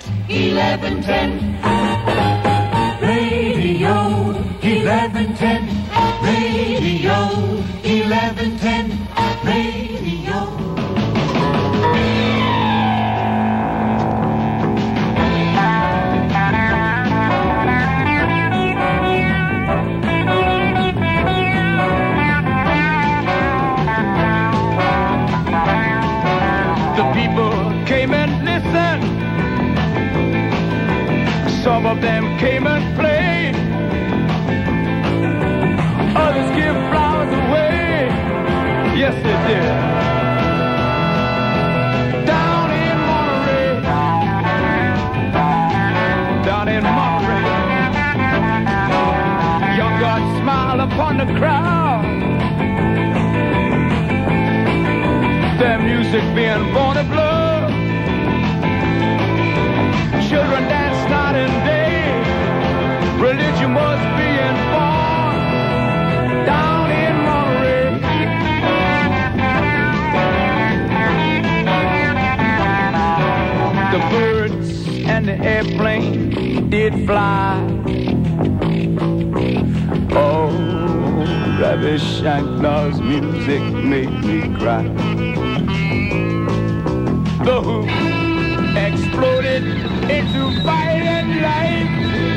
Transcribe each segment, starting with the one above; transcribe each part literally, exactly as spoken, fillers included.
eleven ten. Radio eleven ten. Radio eleven ten. Radio. Came and listened. Some of them came and played. Others give flowers away. Yes, they did. Down in Monterey. Down in Monterey. Young God smiled upon the crowd. Their music being born of love. Children dance night and day. Religion was being born down in Monterey. The birds and the airplane did fly. Oh, Ravi Shankar's music made me cry. The Who exploded into violent light.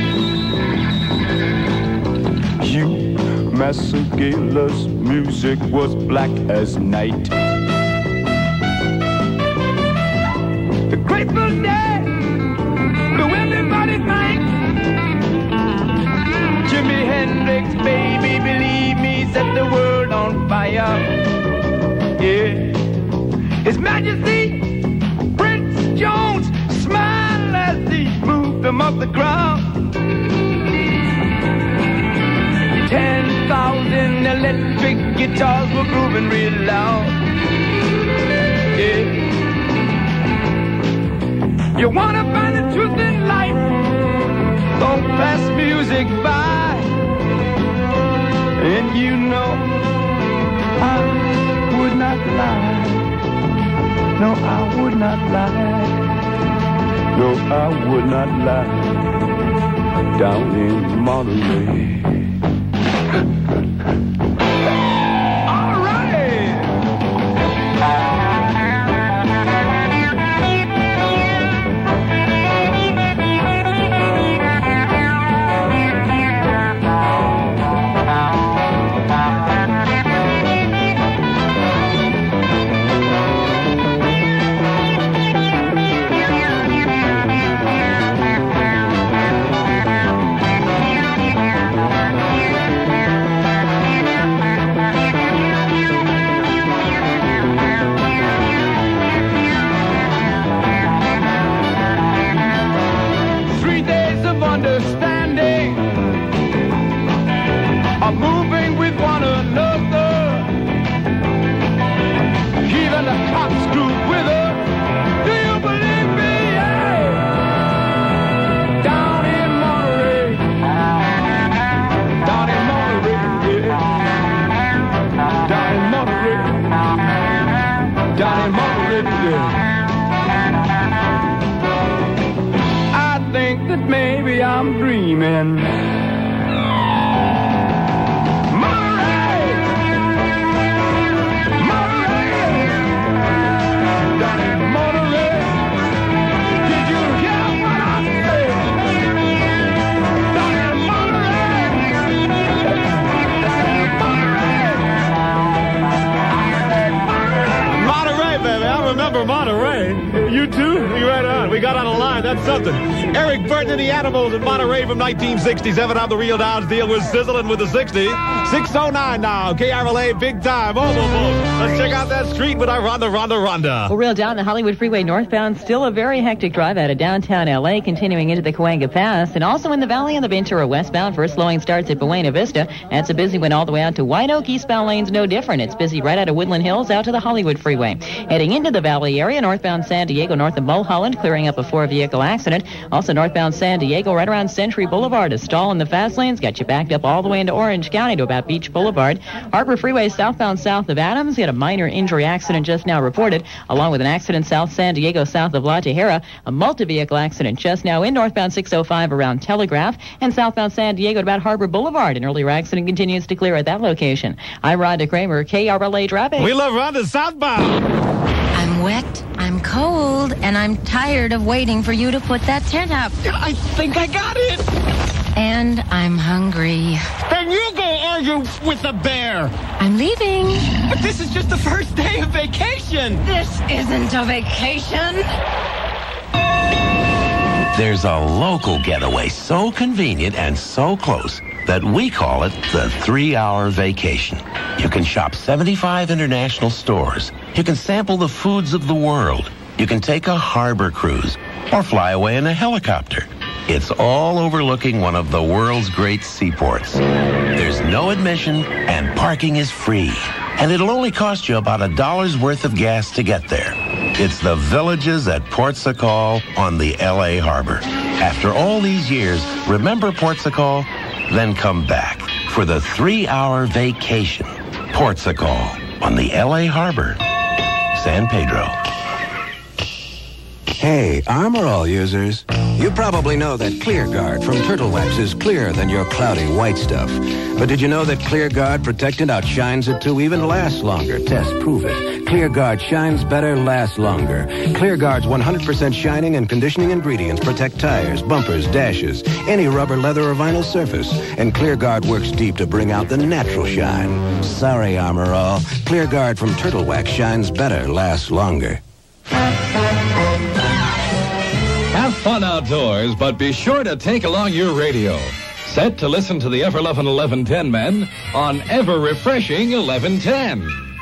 Hugh Masekela's music was black as night. The Grateful Dead blew everybody's mind. Jimi Hendrix, baby, believe me, set the world on fire. Yeah, His Majesty Prince Jones smiled as he moved them off the ground. Ten thousand electric guitars were grooving real loud. Yeah. You wanna find the truth in life? Don't pass music by. And you know I would not lie. No, I would not lie. No, I would not lie. Down in Monterey. All right. Understanding, of moving with one another. Even the cops screwed with her. Do you believe me? Yeah. Down in Monterey, down in Monterey, yeah. Down in Monterey, down in Monterey, yeah. Think that maybe I'm dreaming. Monterey, Monterey, down in Monterey. Did you hear what I said? Down in Monterey, Monterey, baby. I remember Monterey. You too? You right on. We got on a line. That's something. Eric Burton and the Animals in Monterey from nineteen sixty-seven. I'm the Real Downs Deal was sizzling with the sixty. six oh nine now. K R L A, big time. Oh, let's check out that street with our Rhonda, Rhonda, Rhonda. Well, real down the Hollywood Freeway northbound. Still a very hectic drive out of downtown L A, continuing into the Cahuenga Pass. And also in the Valley and the Ventura westbound. First slowing starts at Buena Vista. That's a busy one all the way out to White Oak. Eastbound lane's no different. It's busy right out of Woodland Hills out to the Hollywood Freeway. Heading into the Valley area, northbound San Diego, north of Mulholland, clearing up a four-vehicle accident. Also northbound San Diego, right around Century Boulevard. A stall in the fast lanes got you backed up all the way into Orange County to about Beach Boulevard. Harbor Freeway southbound south of Adams. had a minor injury accident just now reported, along with an accident south San Diego, south of La Tejera, a multi-vehicle accident just now in northbound six oh five around Telegraph, and southbound San Diego at about Harbor Boulevard. An earlier accident continues to clear at that location. I'm Rhonda Kramer, K R L A Traffic. We love Rhonda southbound. I'm wet, I'm cold, and I'm tired of waiting for you to put that tent up. I think I got it. And I'm hungry. Then you go argue with the bear. I'm leaving. But this is just the first day of vacation. This isn't a vacation. There's a local getaway so convenient and so close that we call it the three-hour vacation. You can shop seventy-five international stores. You can sample the foods of the world. You can take a harbor cruise or fly away in a helicopter. It's all overlooking one of the world's great seaports. There's no admission and parking is free. And it'll only cost you about a dollar's worth of gas to get there. It's the Villages at Port Sacal on the L A Harbor. After all these years, remember Port Sacal? Then come back for the three-hour vacation. Port Sacal on the L A Harbor, San Pedro. Hey, Armor All users. You probably know that ClearGuard from Turtle Wax is clearer than your cloudy white stuff. But did you know that ClearGuard Protectant outshines it to even last longer? Tests prove it. ClearGuard shines better, lasts longer. ClearGuard's one hundred percent shining and conditioning ingredients protect tires, bumpers, dashes, any rubber, leather, or vinyl surface. And ClearGuard works deep to bring out the natural shine. Sorry, Armor All. ClearGuard from Turtle Wax shines better, lasts longer. Have fun outdoors, but be sure to take along your radio. Set to listen to the ever-loving eleven ten men on ever-refreshing eleven ten.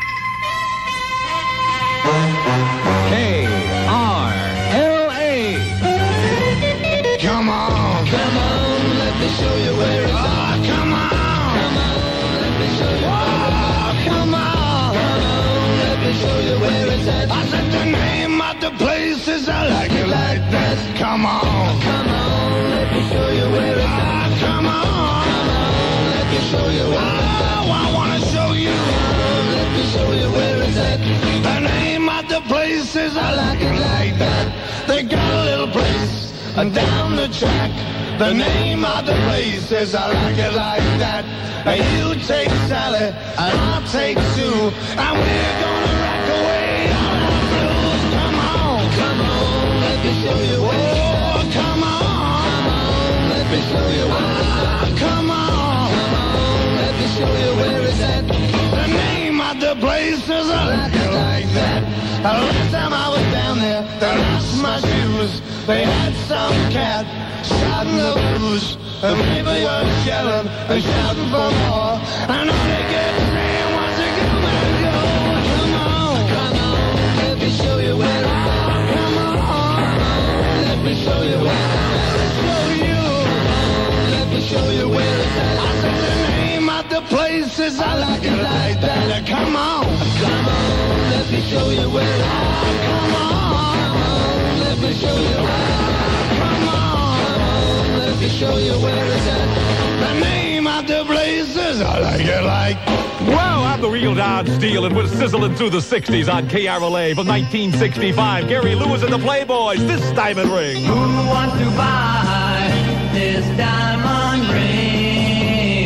K R L A. Come on, come on, let me show you where it's at. Oh, come on, come on, let me show you. Oh, come on, come on, let me show you where it's at. I said the name of the place is I like it like that. Come on, come on, let me show you where it's at. Oh, come on, come on, let me show you where it's at. Oh, I wanna show you. Oh, let me show you where it's at. The name of the place is I like it like that. They got a little place down the track. The name of the place is I like it like that. You take Sally, and I'll take Sue, and we're gonna rock away all the blues. Come on, come on, let me show you where it's at. Oh, come on, come on, let me show you where it's at. Come on, come on, let me show you where it's at. The name of the place is I like it like that. The last time I was down there, they lost my shoes. They had some cat shouting the blues. And people were yelling and shouting for more. And all they kept saying was to come and go. Come on, come on, let me show you where it's at. Come on, come on, let me show you where it's at. Show you, let me show you where it's at. I said the name of the place is I like it like that. Come on, come on, let me show you where it's at. Come on, come on, let me show you where it's at. Come on, let me show you where it's at. The name of the place is I like it like. Well, I'm the real Don Steele, and we're sizzling through the sixties on K R L A from nineteen sixty-five. Gary Lewis and the Playboys, this diamond ring. Who wants to buy this diamond ring?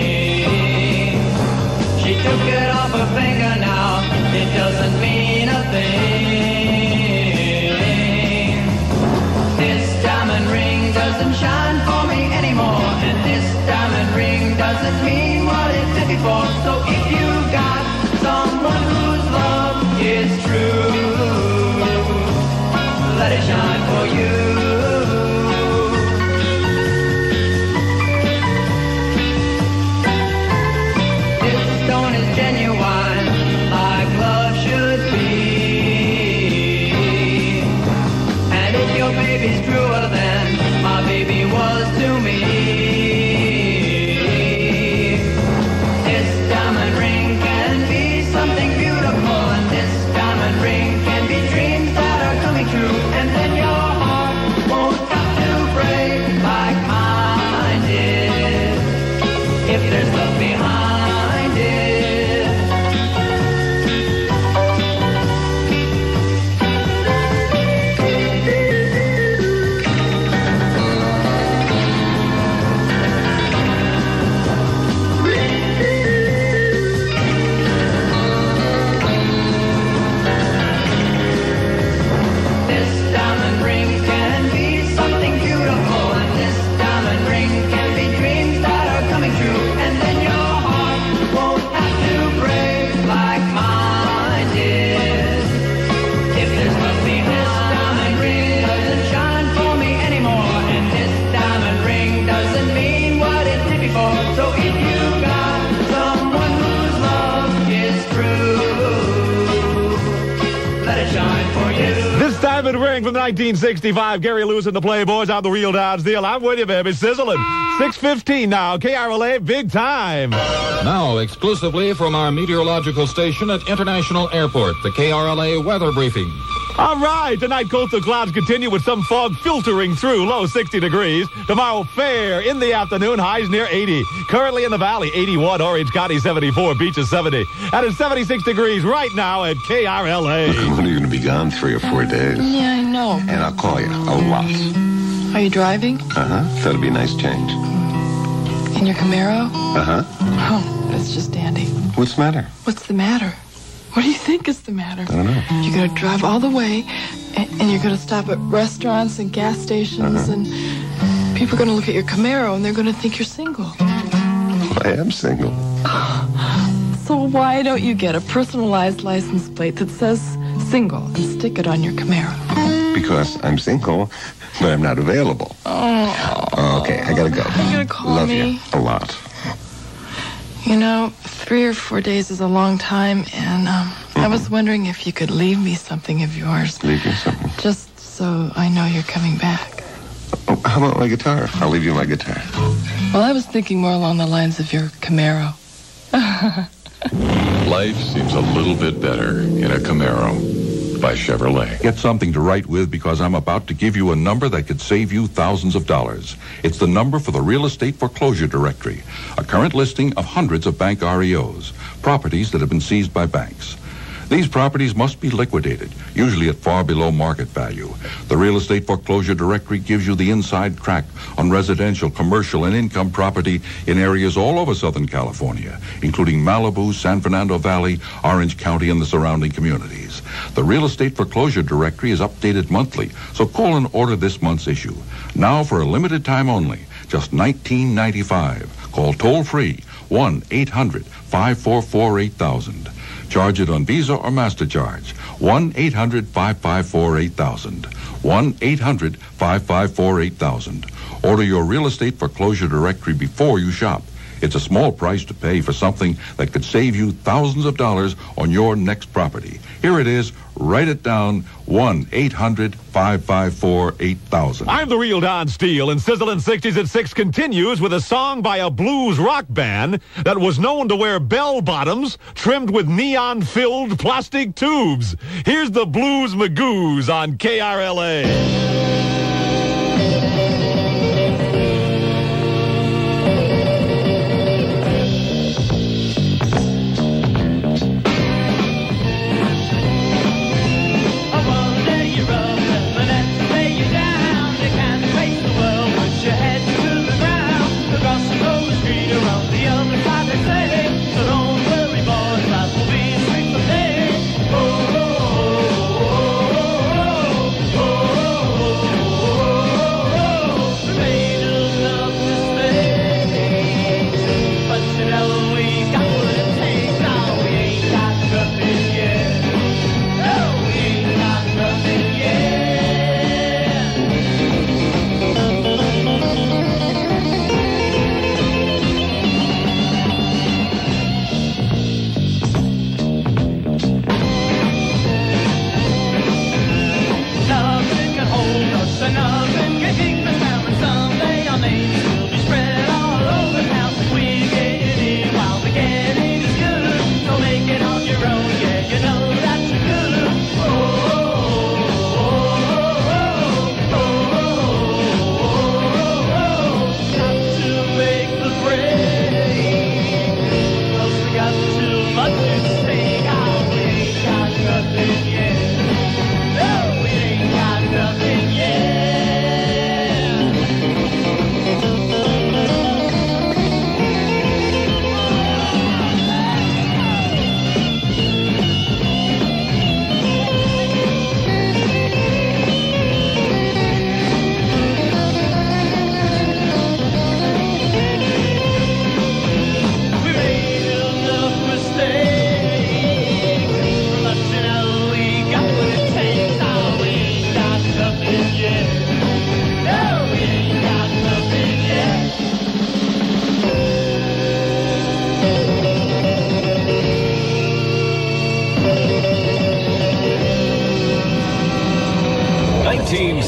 She took it off her finger now, it doesn't mean a thing. This diamond ring doesn't shine for me anymore, and this diamond ring doesn't mean what it did before. So if you got someone whose love is true, let it shine for you. This stone is genuine, like love should be. And if your baby's truer than my baby was to me, this diamond Premiering from nineteen sixty-five, Gary Lewis and the Playboys. I'm the real Dodge Deal. I'm with you, baby. Sizzling. six fifteen now. K R L A, big time. Now, exclusively from our meteorological station at International Airport, the K R L A weather briefing. All right, tonight coastal clouds continue with some fog filtering through, low sixty degrees. Tomorrow, fair in the afternoon, highs near eighty. Currently in the valley, eighty-one, Orange County seventy-four, Beaches seventy. And it's seventy-six degrees right now at K R L A. Look, I'm only going to be gone three or four days. Yeah, I know. And I'll call you a lot. Are you driving? Uh-huh. That'll be a nice change. In your Camaro? Uh-huh. Oh, that's just dandy. What's the matter? What's the matter? What do you think is the matter? I don't know. You're going to drive all the way, and, and you're going to stop at restaurants and gas stations, uh-huh. and people are going to look at your Camaro, and they're going to think you're single. I am single. So why don't you get a personalized license plate that says single and stick it on your Camaro? Because I'm single, but I'm not available. Oh. Okay, I gotta go. You're going to call Love me? you a lot. You know, three or four days is a long time, and um, mm-hmm. I was wondering if you could leave me something of yours. Leave you something? Just so I know you're coming back. Oh, how about my guitar? I'll leave you my guitar. Well, I was thinking more along the lines of your Camaro. Life seems a little bit better in a Camaro by Chevrolet. Get something to write with because I'm about to give you a number that could save you thousands of dollars. It's the number for the Real Estate Foreclosure Directory, a current listing of hundreds of bank R E Os, properties that have been seized by banks. These properties must be liquidated, usually at far below market value. The Real Estate Foreclosure Directory gives you the inside track on residential, commercial, and income property in areas all over Southern California, including Malibu, San Fernando Valley, Orange County, and the surrounding communities. The Real Estate Foreclosure Directory is updated monthly, so call and order this month's issue. Now for a limited time only, just nineteen ninety-five. Call toll-free one eight hundred five four four eight thousand. Charge it on Visa or MasterCharge. one eight hundred five five four eight thousand. one eight hundred five five four eight thousand. Order your Real Estate Foreclosure Directory before you shop. It's a small price to pay for something that could save you thousands of dollars on your next property. Here it is. Write it down. one eight hundred five five four eight thousand. I'm the real Don Steele, and Sizzling sixties at six continues with a song by a blues rock band that was known to wear bell bottoms trimmed with neon-filled plastic tubes. Here's the Blues Magoos on K R L A.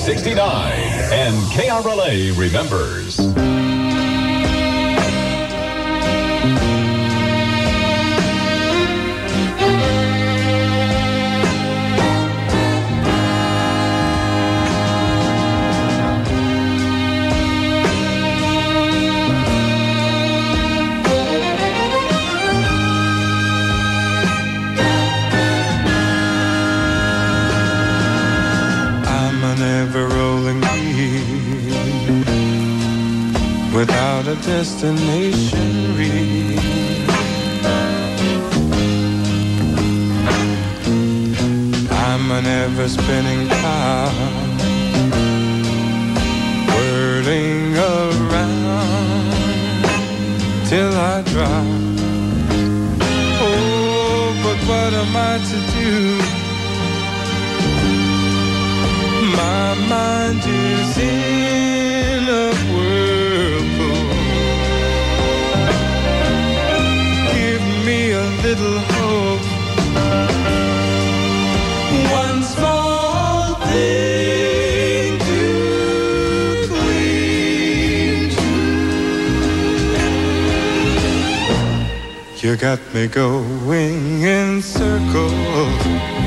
sixty-nine, and K R L A remembers. Without a destination reach, I'm an ever-spinning cloud, whirling around till I drop. Oh, but what am I to do? My mind is in a whirlpool. Give me a little hope. One small thing to cling to. You got me going in circles.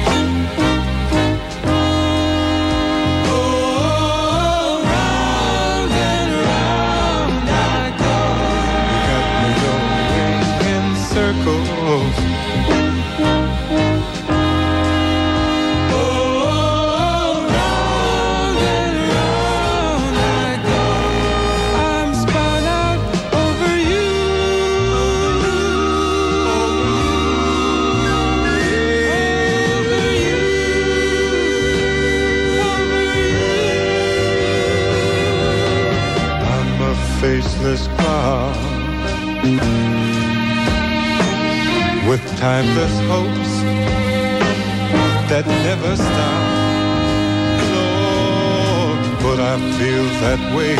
Faceless cloud with timeless hopes that never stop. Lord, but I feel that way.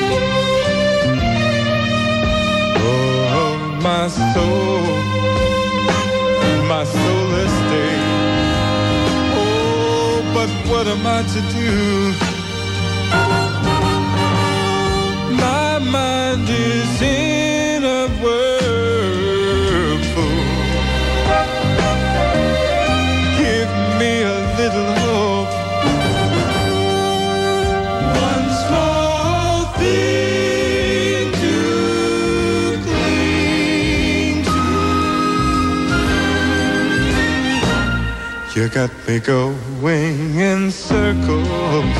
Oh, my soul, my soulless day. Oh, but what am I to do? My mind is in a whirlpool. Give me a little hope. One small thing to cling to. You got me going in circles.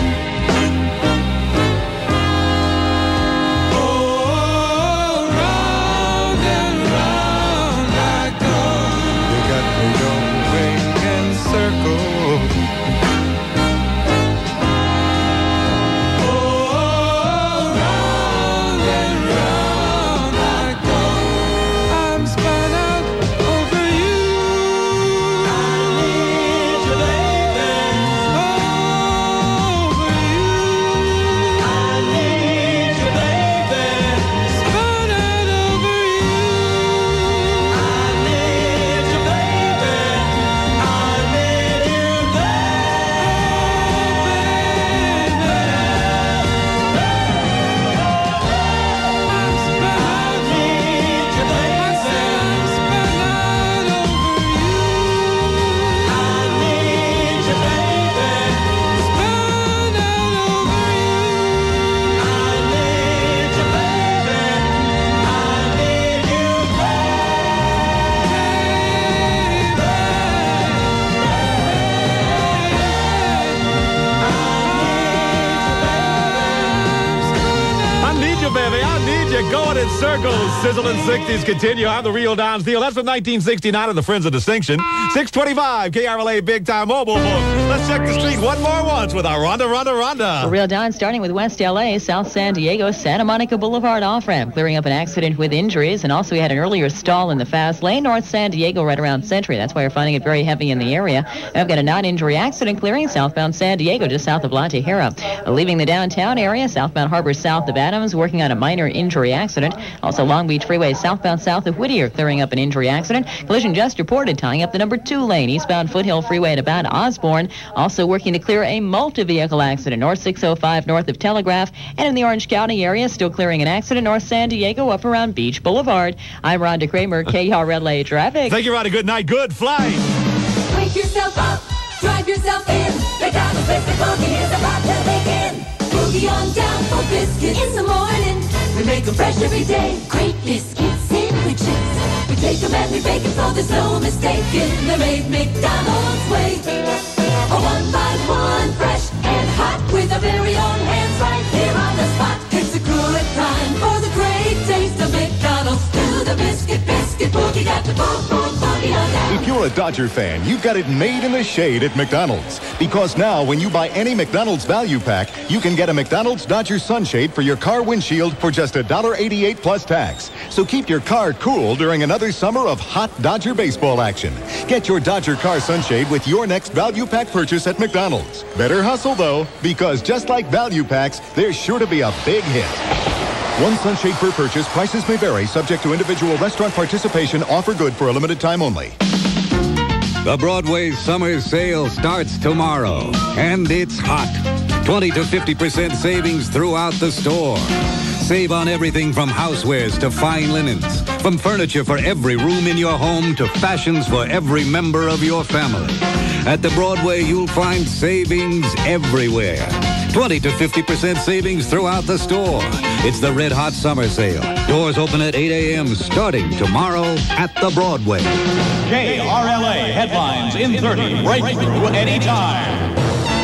Going in circles. Sizzling sixties continue. I'm the real Don Steele. That's from nineteen sixty-nine and the Friends of Distinction. six twenty-five K R L A Big Time Mobile Book. Let's check the street one more once with our Rhonda, Rhonda, Rhonda. The Real Don starting with West L A, South San Diego, Santa Monica Boulevard off-ramp, clearing up an accident with injuries. And also we had an earlier stall in the fast lane, North San Diego, right around Century. That's why you're finding it very heavy in the area. I've got a non-injury accident clearing southbound San Diego, just south of La Tejera. Leaving the downtown area, southbound Harbor south of Adams, working on a minor injury accident. Also Long Beach Freeway, southbound south of Whittier, clearing up an injury accident. Collision just reported, tying up the number two lane, eastbound Foothill Freeway at about Osborne. Also working to clear a multi-vehicle accident north six oh five north of Telegraph, and in the Orange County area, still clearing an accident north San Diego up around Beach Boulevard. I'm Rhonda Kramer, K R L A Traffic. Thank you, Rhonda. Good night. Good flight. Wake yourself up, drive yourself in. McDonald's Biscuit Boogie is about to begin. Boogie on down for biscuits in the morning. We make them fresh every day. Great biscuit sandwiches. We take them and we bake them so there's no mistaking. They're made McDonald's way. A one by one, fresh and hot, with our very own hands right here on the spot. It's a good time for the great taste of McDonald's. Do the biscuit, biscuit boogie, got the boom, boom, boogie on down. If you're a Dodger fan, you've got it made in the shade at McDonald's. Because now, when you buy any McDonald's value pack, you can get a McDonald's Dodger sunshade for your car windshield for just one dollar eighty-eight plus tax. So keep your car cool during another summer of hot Dodger baseball action. Get your Dodger car sunshade with your next value pack purchase at McDonald's. Better hustle, though, because just like value packs, there's sure to be a big hit. One sunshade per purchase. Prices may vary, subject to individual restaurant participation. Offer good for a limited time only. The Broadway Summer Sale starts tomorrow, and it's hot. twenty to fifty percent savings throughout the store. Save on everything from housewares to fine linens, from furniture for every room in your home to fashions for every member of your family. At the Broadway, you'll find savings everywhere. twenty to fifty percent savings throughout the store. It's the Red Hot Summer Sale. Doors open at eight a.m. starting tomorrow at the Broadway. K R L A headlines in thirty, right through any time.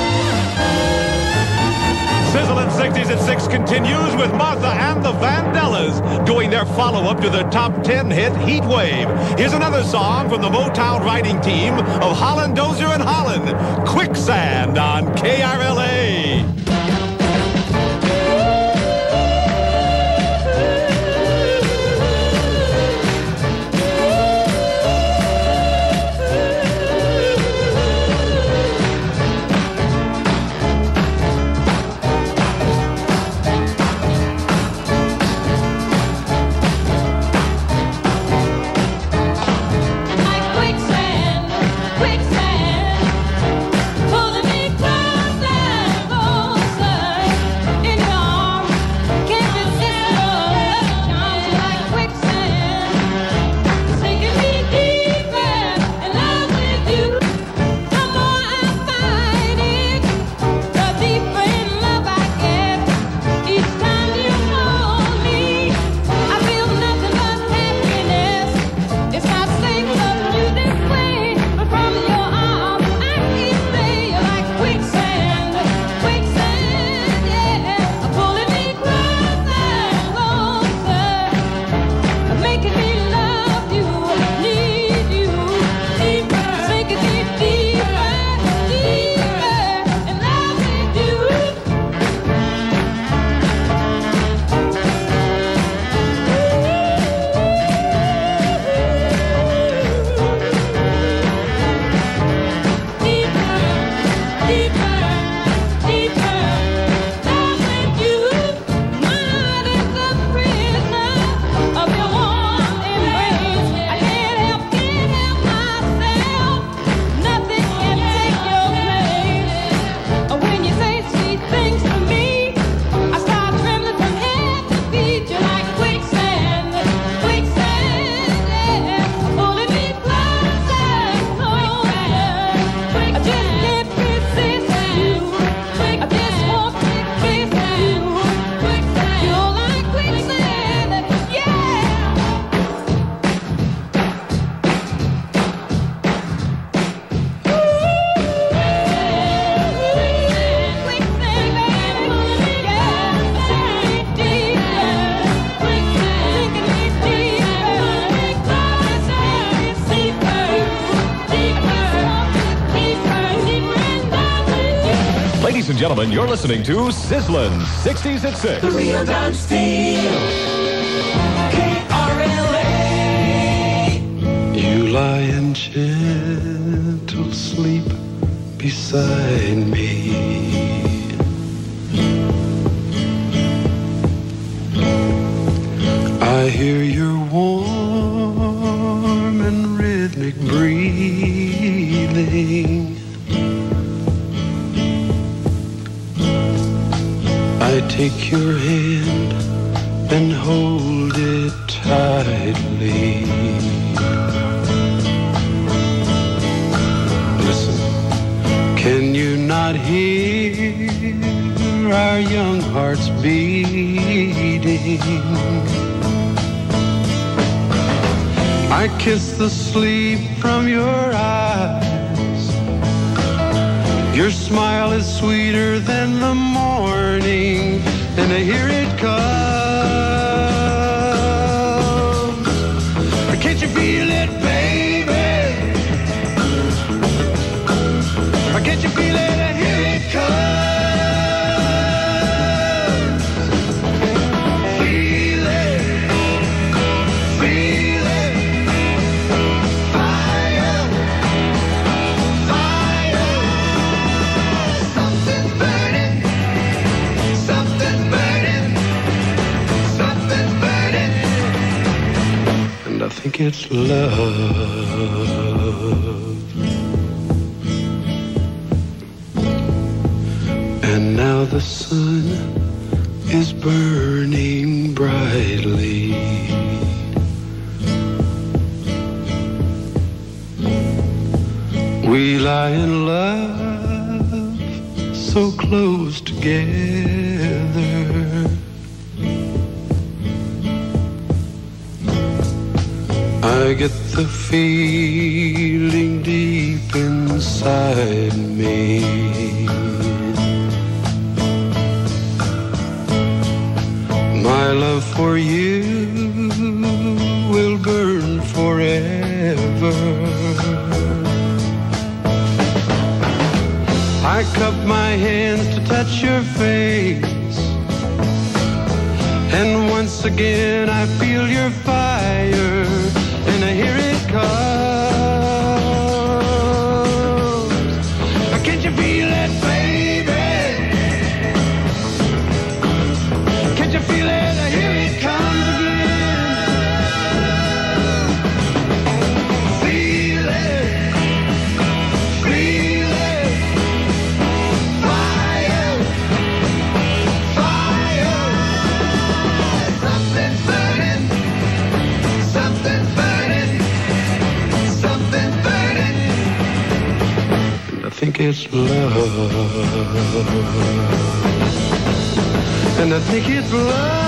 Sizzling sixties at six continues with Martha and the Vandellas doing their follow-up to their top ten hit, Heat Wave. Here's another song from the Motown writing team of Holland, Dozier, and Holland, Quicksand on K R L A. Ladies and gentlemen, you're listening to Sizzlin' sixties at six. The real Don Steele. K R L A. You lie in gentle sleep beside me. I hear your warm and rhythmic breathing take your hand and hold it tightly. Listen, can you not hear our young hearts beating? I kiss the sleep from your eyes. Your smile is sweeter than the morning, and I hear it comes. Can't you feel it, baby? Can't you feel it? I hear it comes. Feel it, feel it. Fire, fire. Something's burning, something's burning, something's burning. And I think it's love. And now the sun is burning brightly. We lie in love so close together. I get the feeling deep inside me. My love for you will burn forever. I cup my hands to touch your face, and once again I feel your fire, and I hear it comes. Can't you feel it, baby? Can't you feel it? I hear it comes again. Feel it, feel it. Fire, fire. Something's burning, something's burning, something's burning. And I think it's love. And I think it's love.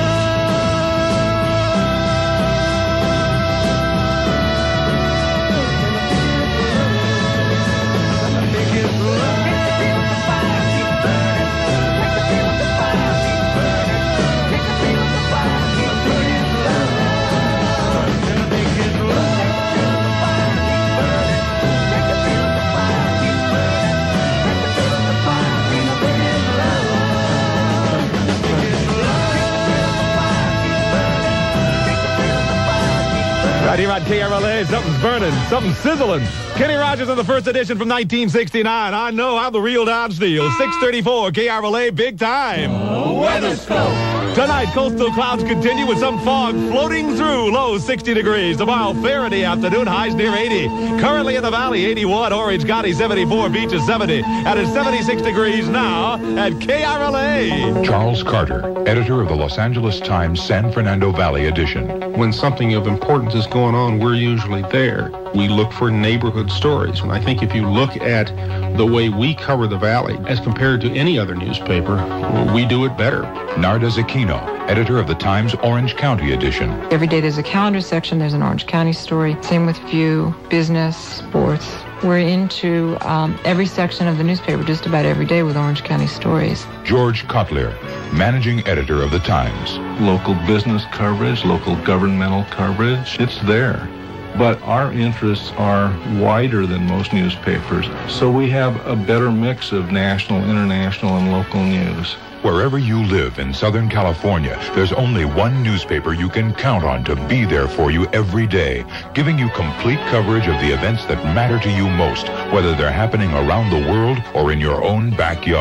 Right here on K R L A, something's burning, something's sizzling. Kenny Rogers on the first edition from nineteen sixty-nine. I know I'm the real Don Steele. six thirty-four K R L A, big time. Weatherscope. Tonight, coastal clouds continue with some fog floating through. Lows sixty degrees. Tomorrow, fair in the afternoon. Highs near eighty. Currently in the valley, eighty-one. Orange County, seventy-four. Beaches, seventy. And it's seventy-six degrees now at K R L A. Charles Carter, editor of the Los Angeles Times San Fernando Valley edition. When something of importance is going on, we're usually there. We look for neighborhood stories. And I think if you look at the way we cover the valley as compared to any other newspaper, we do it better. Narda Zucchino, editor of the Times Orange County edition. Every day there's a calendar section, there's an Orange County story. Same with View, business, sports. We're into um, every section of the newspaper just about every day with Orange County stories. George Kotler, managing editor of the Times. Local business coverage, local governmental coverage, it's there. But our interests are wider than most newspapers, so we have a better mix of national, international, and local news. Wherever you live in Southern California, there's only one newspaper you can count on to be there for you every day, giving you complete coverage of the events that matter to you most, whether they're happening around the world or in your own backyard.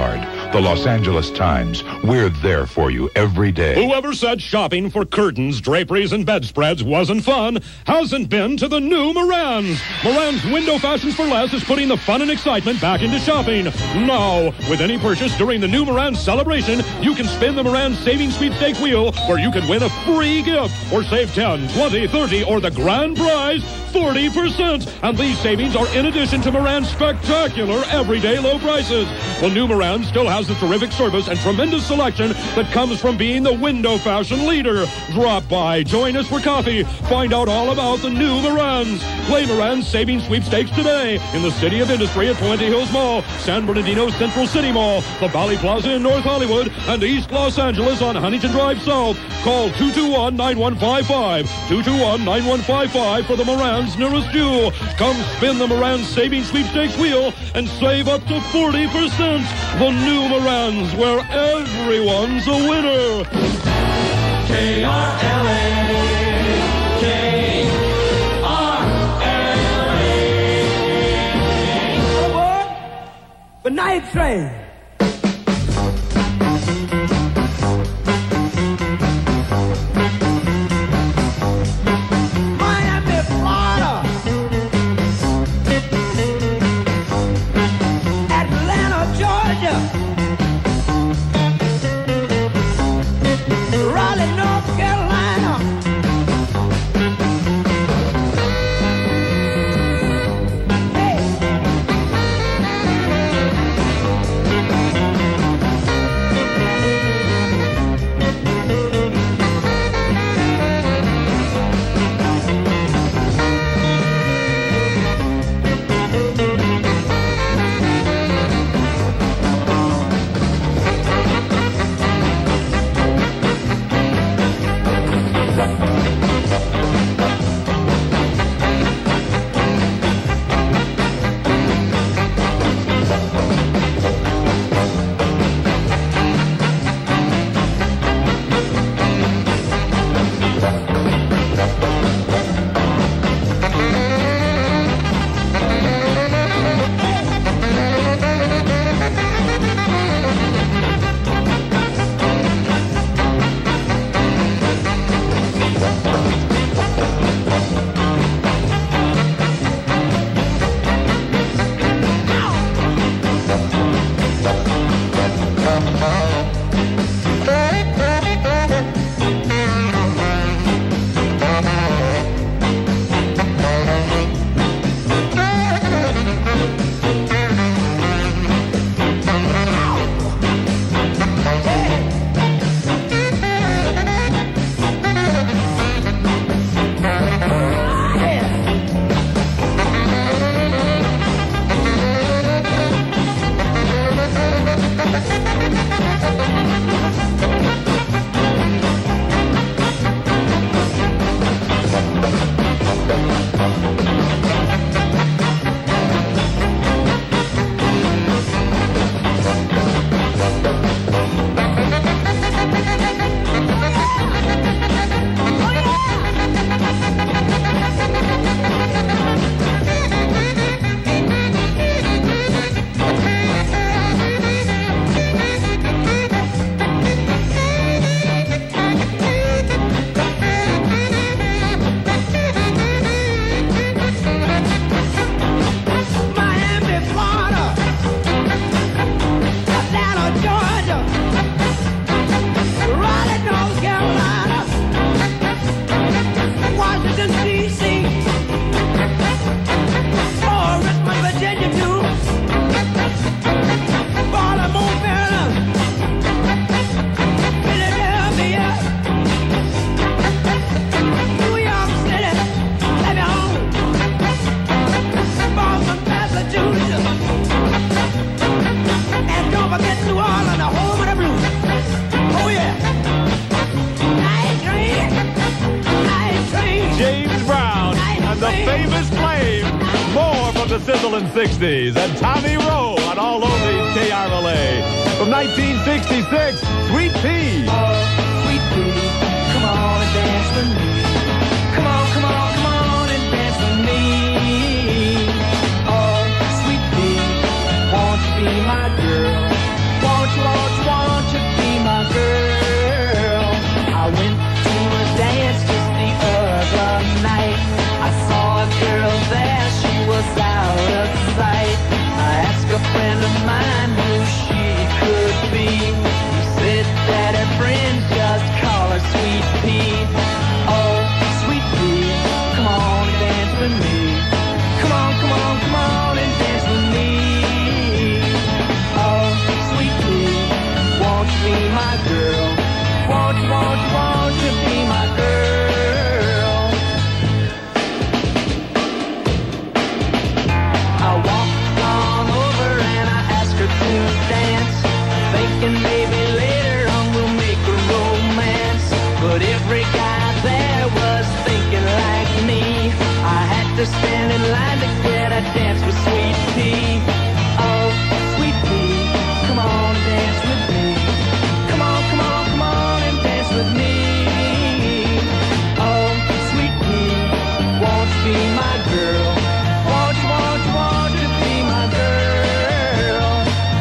the Los Angeles Times. We're there for you every day. Whoever said shopping for curtains, draperies, and bedspreads wasn't fun hasn't been to the new Moran's. Moran's Window Fashions for Less is putting the fun and excitement back into shopping. Now, with any purchase during the new Moran's celebration, you can spin the Moran's Savings Sweepstakes wheel where you can win a free gift or save ten, twenty, thirty, or the grand prize, forty percent. And these savings are in addition to Moran's spectacular everyday low prices. Well, new Moran still has the terrific service and tremendous selection that comes from being the window fashion leader. Drop by, join us for coffee, find out all about the new Moran's. Play Moran's Savings Sweepstakes today in the City of Industry at Puente Hills Mall, San Bernardino Central City Mall, the Valley Plaza in North Hollywood, and East Los Angeles on Huntington Drive South. Call two two one, nine one five five, two two one, nine one five five for the Moran's nearest you. Come spin the Moran's Savings Sweepstakes wheel and save up to forty percent. The new Moran's, where everyone's a winner. K R L A, K R L A. Aboard the night train. Miami, Florida. Atlanta, Georgia. Raleigh, North Carolina. sixties and Tommy Rowe on all oldies K R L A. From nineteen sixty-six, Sweet Pea. Oh, Sweet Pea, come on and dance with me. Come on, come on, come on and dance with me. Oh, Sweet Pea, won't you be my girl? Won't you But every guy there was thinking like me. I had to stand in line to get a dance with Sweet Pea. Oh, Sweet Pea, come on and dance with me. Come on, come on, come on and dance with me. Oh, Sweet Pea, won't you be my girl? Won't you, won't you, won't you be my girl?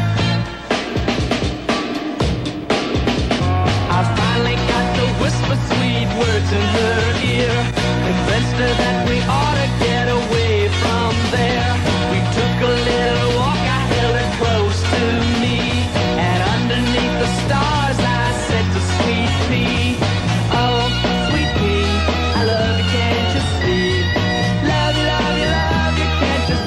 I finally got to whisper sweet words in her ear, convinced her that we ought to get away from there. We took a little walk, I held her close to me, and underneath the stars I said to Sweet Pea, oh, Sweet Pea, I love you, can't you see? Love you, love you, love you, can't you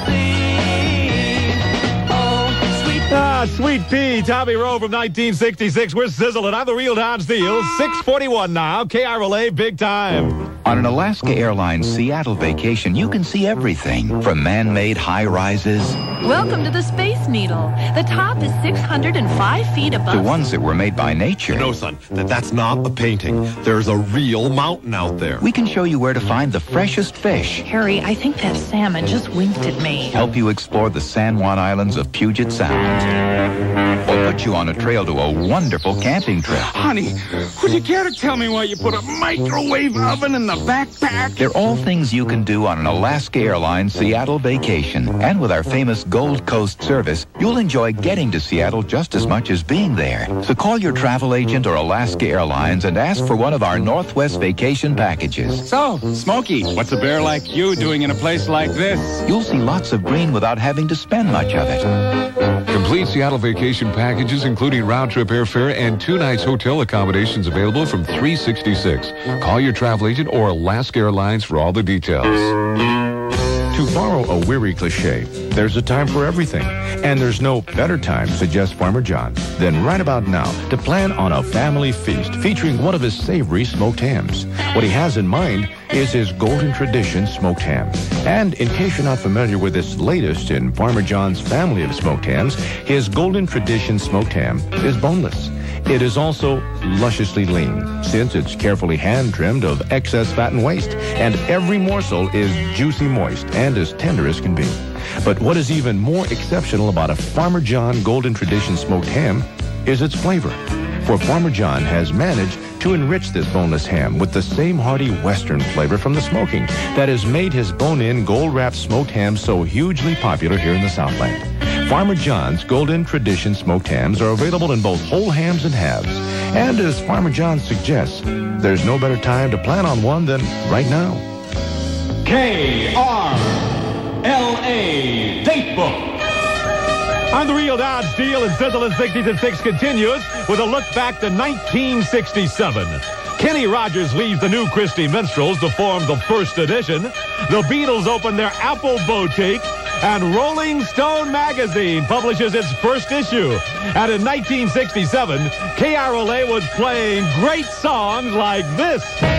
see? Oh, Sweet Pea. Ah, Sweet Pea, Tommy Rowe from nineteen sixty-six. We're sizzling. I'm the real Don Steele. six forty-one now. K R L A, big time. On an Alaska Airlines Seattle vacation, you can see everything from man-made high-rises Welcome to the Space Needle. The top is six hundred five feet above. to ones that were made by nature. No, son, that, that's not a painting. There's a real mountain out there. We can show you where to find the freshest fish, Harry, I think that salmon just winked at me. help you explore the San Juan Islands of Puget Sound, or put you on a trail to a wonderful camping trip. Honey, would you care to tell me why you put a microwave oven in the backpack? They're all things you can do on an Alaska Airlines Seattle vacation. And with our famous Gold Coast service, you'll enjoy getting to Seattle just as much as being there. So call your travel agent or Alaska Airlines and ask for one of our Northwest vacation packages. So, Smokey, what's a bear like you doing in a place like this? You'll see lots of green without having to spend much of it. Complete Seattle vacation packages, including round-trip airfare and two nights hotel accommodations available from three sixty-six. Call your travel agent or Alaska Airlines for all the details. To borrow a weary cliche, there's a time for everything. And there's no better time, suggests Farmer John, than right about now to plan on a family feast featuring one of his savory smoked hams. What he has in mind is his Golden Tradition smoked ham. And in case you're not familiar with this latest in Farmer John's family of smoked hams, his Golden Tradition smoked ham is boneless. It is also lusciously lean, since it's carefully hand-trimmed of excess fat and waste, and every morsel is juicy moist and as tender as can be. But what is even more exceptional about a Farmer John Golden Tradition smoked ham is its flavor. For Farmer John has managed to enrich this boneless ham with the same hearty Western flavor from the smoking that has made his bone-in gold-wrapped smoked ham so hugely popular here in the Southland. Farmer John's Golden Tradition smoked hams are available in both whole hams and halves. And as Farmer John suggests, there's no better time to plan on one than right now. K R L A Datebook. On the real Don Steele and Sizzle in sixties and six continues with a look back to nineteen sixty-seven. Kenny Rogers leaves the New Christie Minstrels to form the first edition. The Beatles open their Apple Boutique. And Rolling Stone magazine publishes its first issue. And in nineteen sixty-seven, K R L A was playing great songs like this.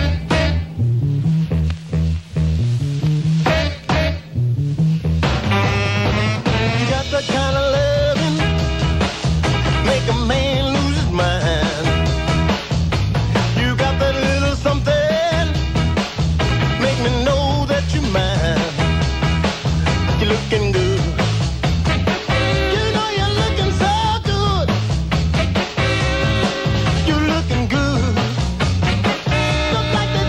You got that kind of loving, make a man lose his mind. You got that little something, make me know that you're mine. You're looking good. You know you're looking so good. You're looking good. Look like the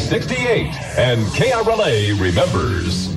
sixty-eight, and K R L A remembers.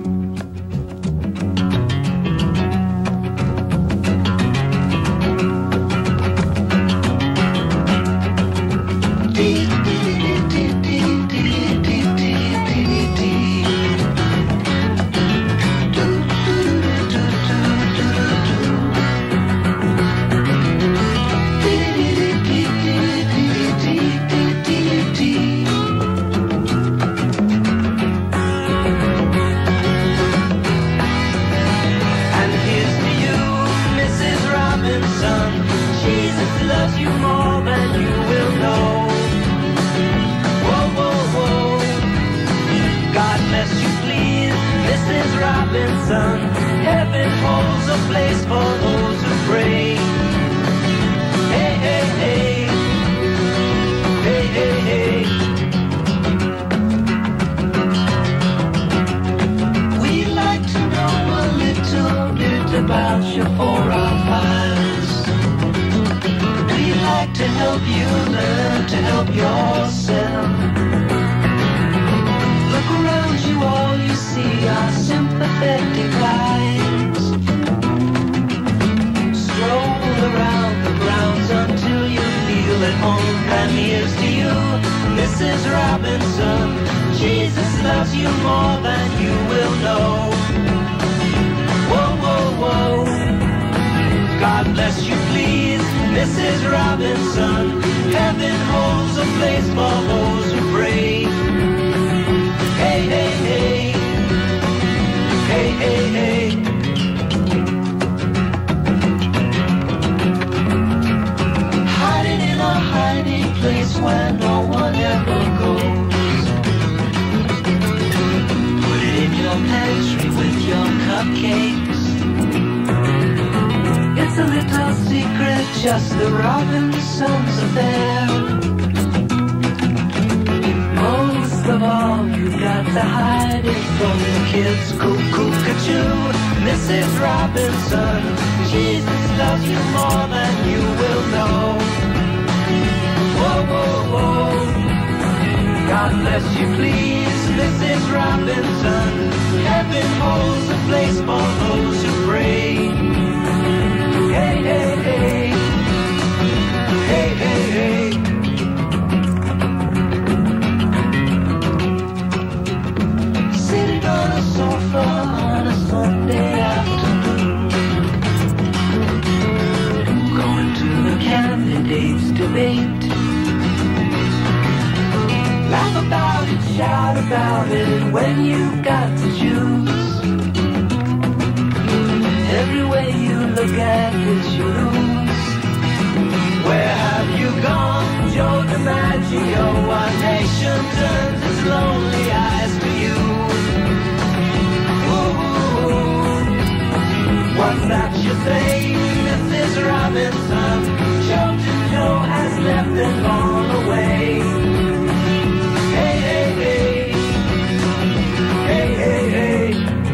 Heaven holds a place for those who pray. Hey, hey, hey. Hey, hey, hey. We'd like to know a little bit about you for our files. We'd like to help you learn to help yourself. Look around you, all you see are sympathetic lives. Stroll around the grounds until you feel at home. And here's to you, Missus Robinson. Jesus loves you more than you will know. Whoa, whoa, whoa. God bless you, please, Missus Robinson. Heaven holds a place for those who pray. Hey, hey, hey. Hey, hey, hey. Hiding in a hiding place where no one ever goes. Put it in your pantry with your cupcakes. It's a little secret, just the Robinsons affair. Most of all, you've got to hide it from the kids. Cuckoo-cuckoo, Missus Robinson. Jesus loves you more than you will know. Whoa, whoa, whoa. God bless you, please, Missus Robinson. Heaven holds a place for those who pray. Hey, hey, hey. Hey, hey, hey. On a sofa on a Sunday afternoon, going to the candidates' debate. Laugh about it, shout about it when you've got to choose. Every way you look at it, you lose. Where have you gone, Joe DiMaggio? Our nation turns its lonely eyes to you. What's that you say, Missus Robinson? Children Joe has left and gone away. Hey, hey, hey. Hey, hey, hey.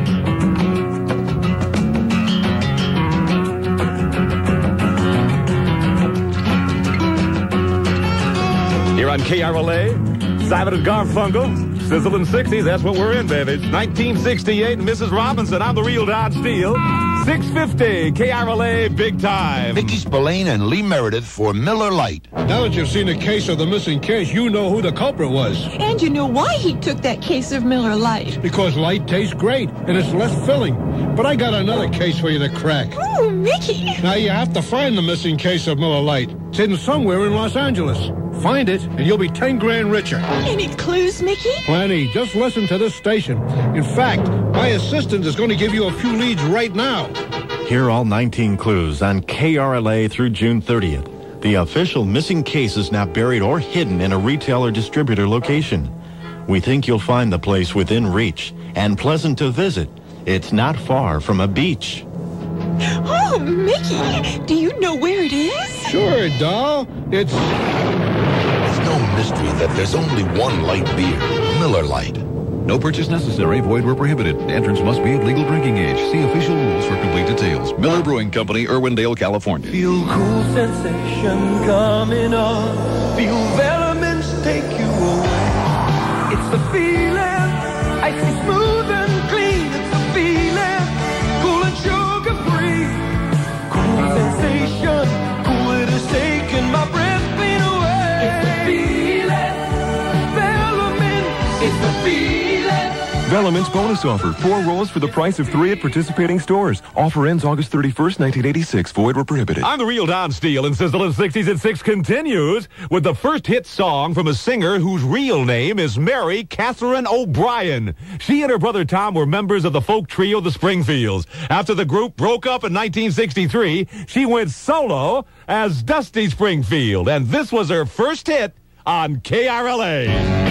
Here on K R L A, Simon and Garfunkel. Sizzling sixties, that's what we're in, baby. It's nineteen sixty-eight, and Missus Robinson, I'm the real Dodge Steele. six fifty, K R L A, big time. Mickey Spillane and Lee Meredith for Miller Lite. Now that you've seen the case of the missing case, you know who the culprit was. And you know why he took that case of Miller Lite. Because Light tastes great, and it's less filling. But I got another case for you to crack. Oh, Mickey. Now you have to find the missing case of Miller Lite. It's hidden somewhere in Los Angeles. Find it, and you'll be ten grand richer. Any clues, Mickey? Plenty. Just listen to this station. In fact, my assistant is going to give you a few leads right now. Hear all nineteen clues on K R L A through June thirtieth. The official missing case is now buried or hidden in a retail or distributor location. We think you'll find the place within reach and pleasant to visit. It's not far from a beach. Oh, Mickey, do you know where it is? Sure, doll. It's... It's no mystery that there's only one light beer, Miller Lite. No purchase necessary, void where prohibited. Entrance must be of legal drinking age. See official rules for complete details. Miller Brewing Company, Irwindale, California. Feel cool sensation coming on. Feel elements take you away. It's Velleman's bonus offer. Four rolls for the price of three at participating stores. Offer ends August thirty-first, nineteen eighty-six. Void where prohibited. I'm the real Don Steele, and Sizzle in sixties at six continues with the first hit song from a singer whose real name is Mary Catherine O'Brien. She and her brother Tom were members of the folk trio The Springfields. After the group broke up in nineteen sixty-three, she went solo as Dusty Springfield, and this was her first hit on K R L A.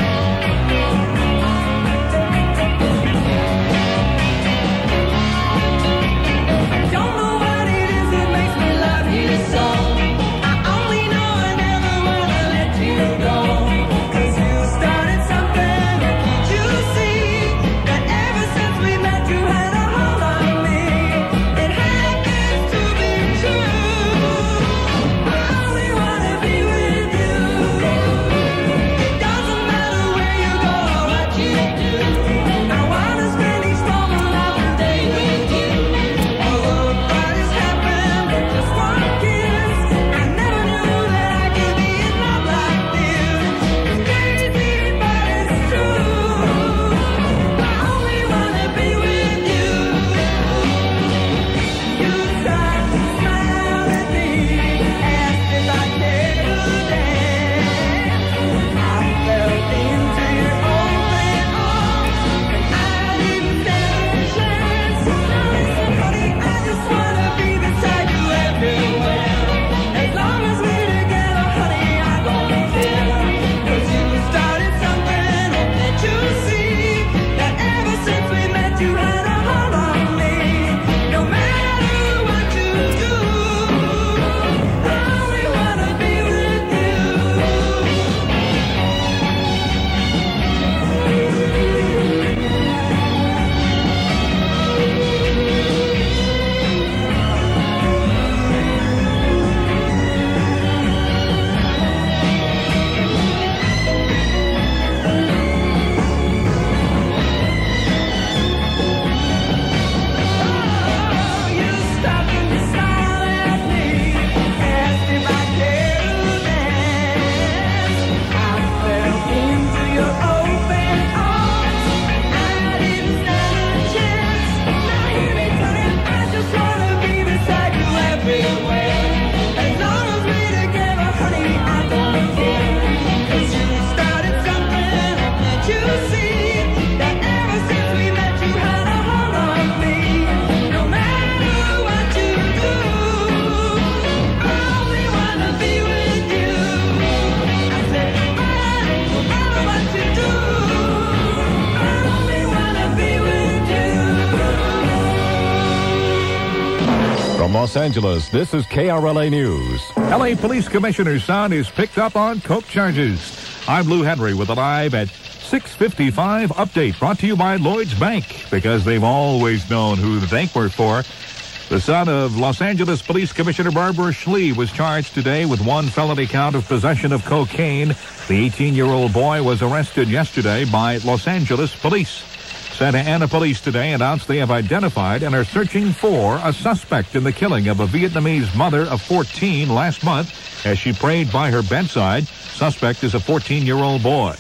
From Los Angeles, this is K R L A News. L A Police Commissioner's son is picked up on coke charges. I'm Lou Henry with a live at six fifty-five update brought to you by Lloyd's Bank, because they've always known who the bank worked for. The son of Los Angeles Police Commissioner Barbara Schlee was charged today with one felony count of possession of cocaine. The eighteen-year-old boy was arrested yesterday by Los Angeles Police. Santa Ana Police today announced they have identified and are searching for a suspect in the killing of a Vietnamese mother of fourteen last month as she prayed by her bedside. Suspect is a fourteen-year-old boy.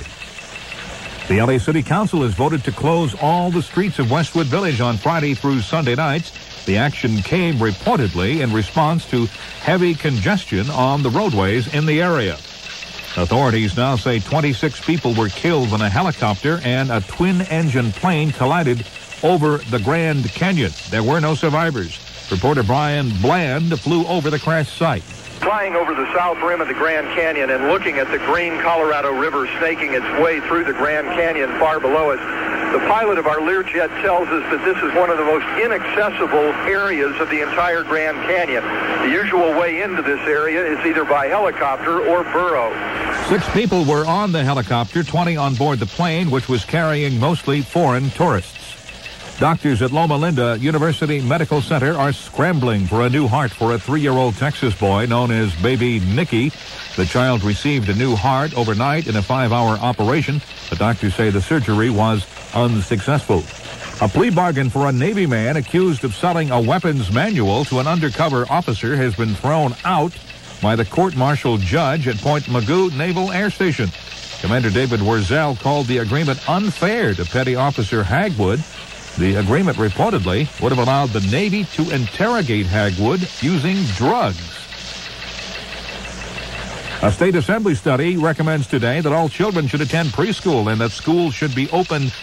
The L A City Council has voted to close all the streets of Westwood Village on Friday through Sunday nights. The action came reportedly in response to heavy congestion on the roadways in the area. Authorities now say twenty-six people were killed when a helicopter and a twin-engine plane collided over the Grand Canyon. There were no survivors. Reporter Brian Bland flew over the crash site. Flying over the south rim of the Grand Canyon and looking at the green Colorado River snaking its way through the Grand Canyon far below us, the pilot of our Learjet tells us that this is one of the most inaccessible areas of the entire Grand Canyon. The usual way into this area is either by helicopter or burro. Six people were on the helicopter, twenty on board the plane, which was carrying mostly foreign tourists. Doctors at Loma Linda University Medical Center are scrambling for a new heart for a three-year-old Texas boy known as Baby Nicky. The child received a new heart overnight in a five-hour operation. The doctors say the surgery was unsuccessful. A plea bargain for a Navy man accused of selling a weapons manual to an undercover officer has been thrown out by the court-martial judge at Point Mugu Naval Air Station. Commander David Wurzel called the agreement unfair to Petty Officer Hagwood. The agreement reportedly would have allowed the Navy to interrogate Hagwood using drugs. A state assembly study recommends today that all children should attend preschool and that schools should be open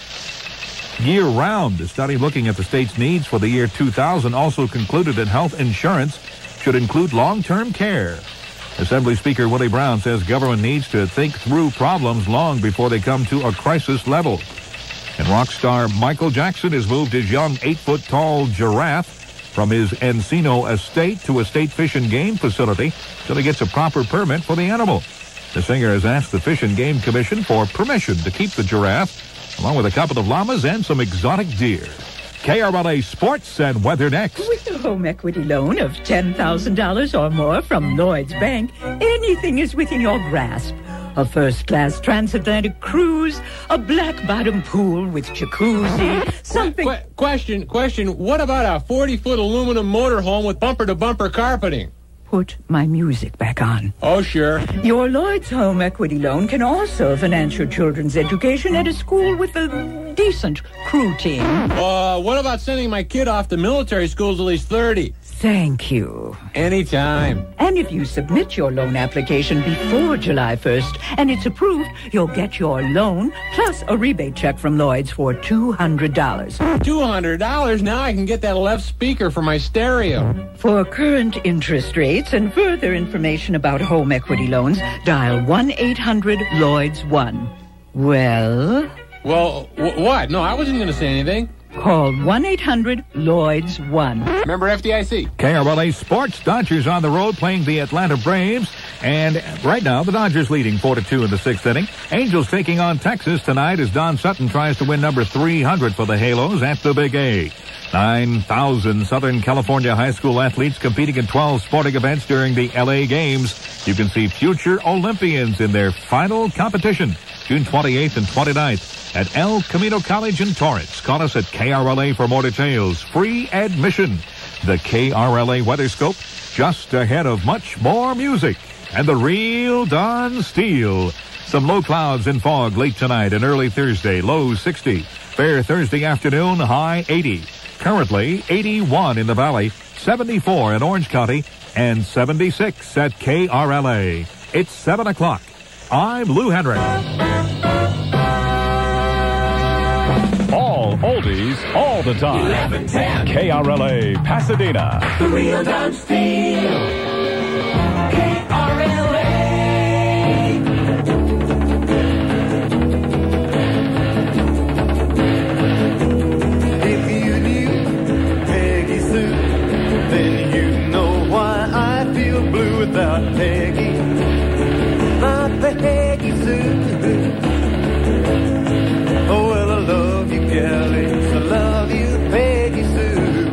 year-round. The study looking at the state's needs for the year two thousand also concluded that health insurance should include long-term care. Assembly Speaker Willie Brown says government needs to think through problems long before they come to a crisis level. And rock star Michael Jackson has moved his young eight-foot-tall giraffe from his Encino estate to a state fish and game facility till he gets a proper permit for the animal. The singer has asked the Fish and Game Commission for permission to keep the giraffe, along with a couple of llamas and some exotic deer. K R L A Sports and Weather next. With a home equity loan of ten thousand dollars or more from Lloyd's Bank, anything is within your grasp. A first-class transatlantic cruise, a black-bottom pool with jacuzzi, something... Qu- question, question, what about a forty-foot aluminum motorhome with bumper-to-bumper carpeting? Put my music back on. Oh, sure. Your Lloyd's home equity loan can also finance your children's education at a school with a decent crew team. Uh, what about sending my kid off to military schools at least thirty? Thank you. Anytime. And if you submit your loan application before July first and it's approved, you'll get your loan plus a rebate check from Lloyd's for two hundred dollars. two hundred dollars? Now I can get that left speaker for my stereo. For current interest rates and further information about home equity loans, dial one eight hundred Lloyd's one. Well? Well, w- what? No, I wasn't going to say anything. Call one eight hundred Lloyd's one. Remember F D I C. K R L A Sports. Dodgers on the road playing the Atlanta Braves. And right now, the Dodgers leading four to two in the sixth inning. Angels taking on Texas tonight as Don Sutton tries to win number three hundred for the Halos at the Big A. nine thousand Southern California high school athletes competing in twelve sporting events during the L A Games. You can see future Olympians in their final competition, June twenty-eighth and twenty-ninth. At El Camino College in Torrance. Call us at K R L A for more details. Free admission. The K R L A Weather Scope, just ahead of much more music. And the real Don Steele. Some low clouds and fog late tonight and early Thursday. Low sixty. Fair Thursday afternoon, high eighty. Currently eighty-one in the valley, seventy-four in Orange County, and seventy-six at K R L A. It's seven o'clock. I'm Lou Henry. All oldies, all the time. eleven ten. K R L A, Pasadena. The real Don Steele. K R L A. If you knew Peggy Sue, then you know why I feel blue without Peggy. My Peggy Sue. Oh, well, I love you, galleys. I love you, Peggy Sue.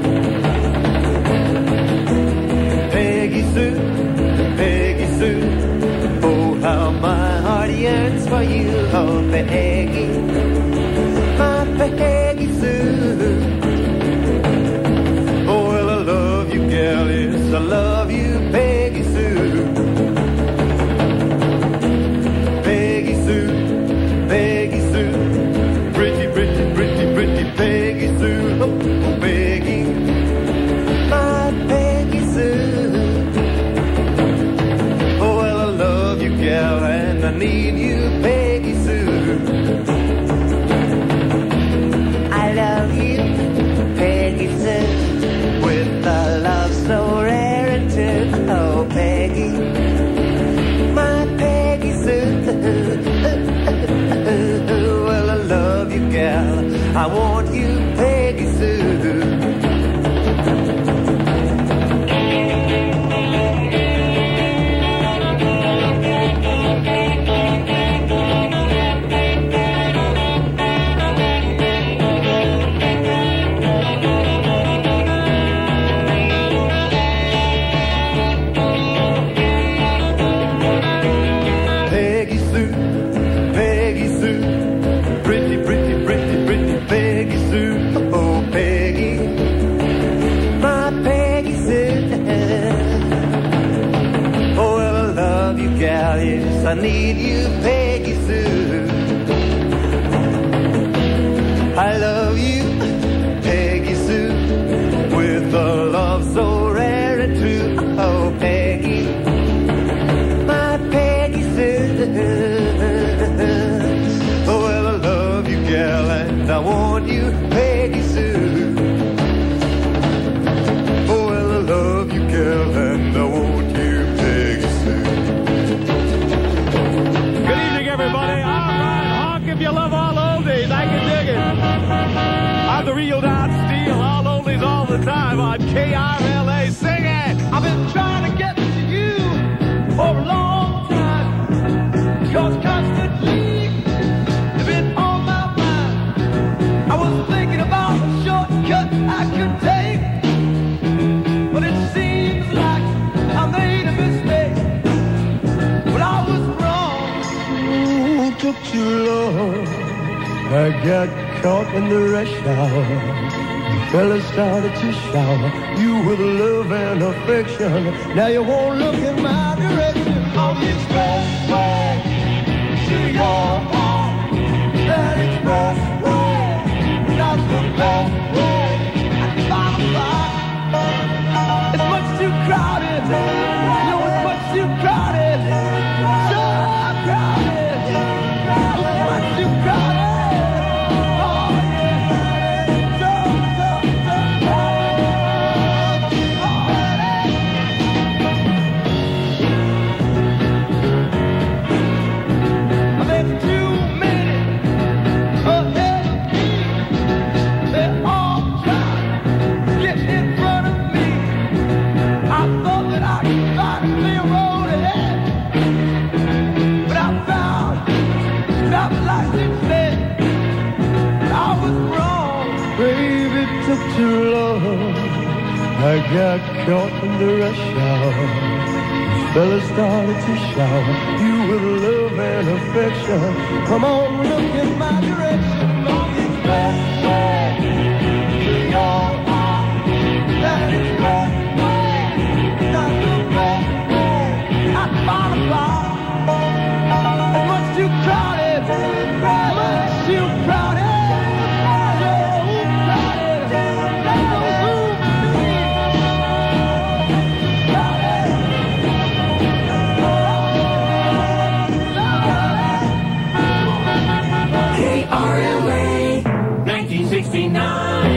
Peggy Sue, Peggy Sue. Oh, how my heart yearns for you, oh, Peggy. My Peggy Sue. Oh, well, I love you, galleys. I love you, Peggy Sue. Peggy Sue, Peggy Sue. Pretty, pretty, pretty, pretty Peggy Sue. Oh, Peggy, my Peggy Sue. Oh, well, I love you, gal, and I need you, Peggy Sue. I love you, Peggy Sue, with a love so rare and true. Oh, Peggy, my Peggy Sue. Well, I love you, gal. I want you, Peggy Sue. Peggy Sue, Peggy Sue, pretty, pretty, pretty, pretty Peggy Sue. Oh, Peggy, my Peggy Sue. Oh, well, I love you, gal, yes, I need you, Peggy Sue. and I want you, Peggy Sue. Oh, well, I love you, girl, and I want you, Peggy Sue. Good evening, everybody. All right, honk if you love all oldies. I can dig it. I'm the real Don Steele. All oldies all the time on K R L A. Sing it. I've been trying to get to you for a long time, cause constantly you've been on my mind. I was thinking about a shortcut I could take, but it seems like I made a mistake. But I was wrong. Ooh, took too long. I got caught in the rush hour. Fella started to shower you with love and affection. Now you won't look in my direction. On the expressway to your home. That expressway, not the best way. At five o'clock, it's much too crowded. No, it's much too crowded. So crowded. It's much too crowded. Too long, I got caught in the rush hour. This fella started to shower you with love and affection. Come on, look in my direction. On the expressway to your heart. That expressway, not the best way. At five o'clock, it's much too crowded, much too crowded. K R L A nineteen sixty-nine.